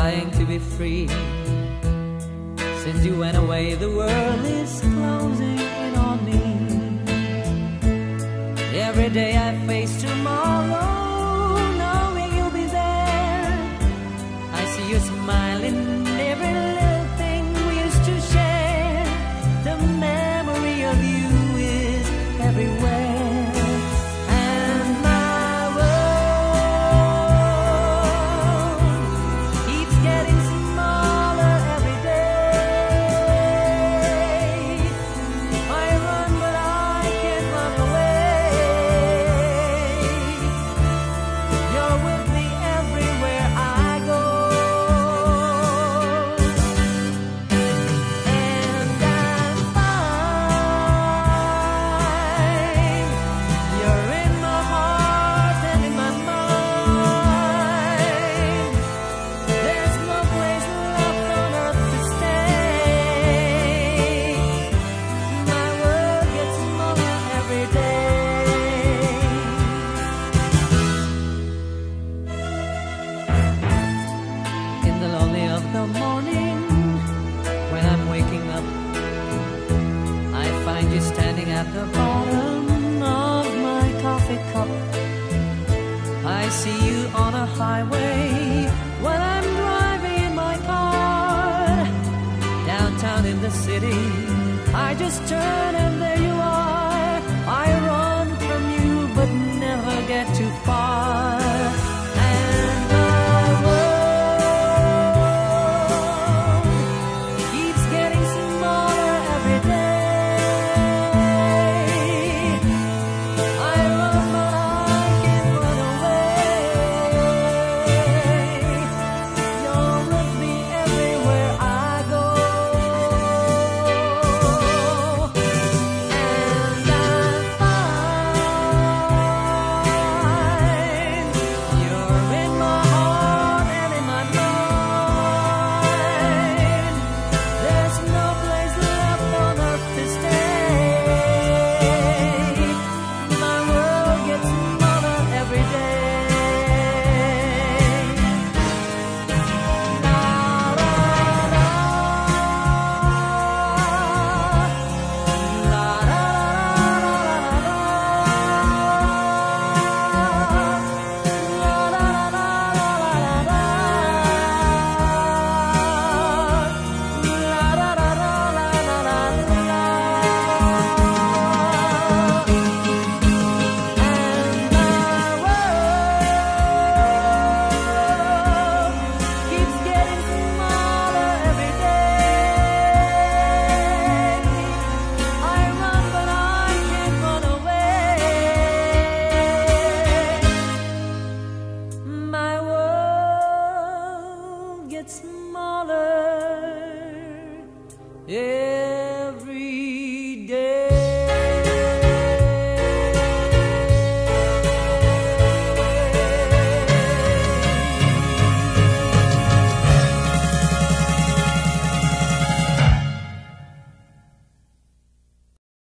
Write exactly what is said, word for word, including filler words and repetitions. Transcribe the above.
trying to be free. Since you went away, the world is closing in on me. Every day I face tomorrow, knowing you'll be there. I see you smiling, every little thing we used to share. The memory of you is everywhere. At the bottom of my coffee cup, I see you on a highway when I'm driving in my car. Downtown in the city, I just turn and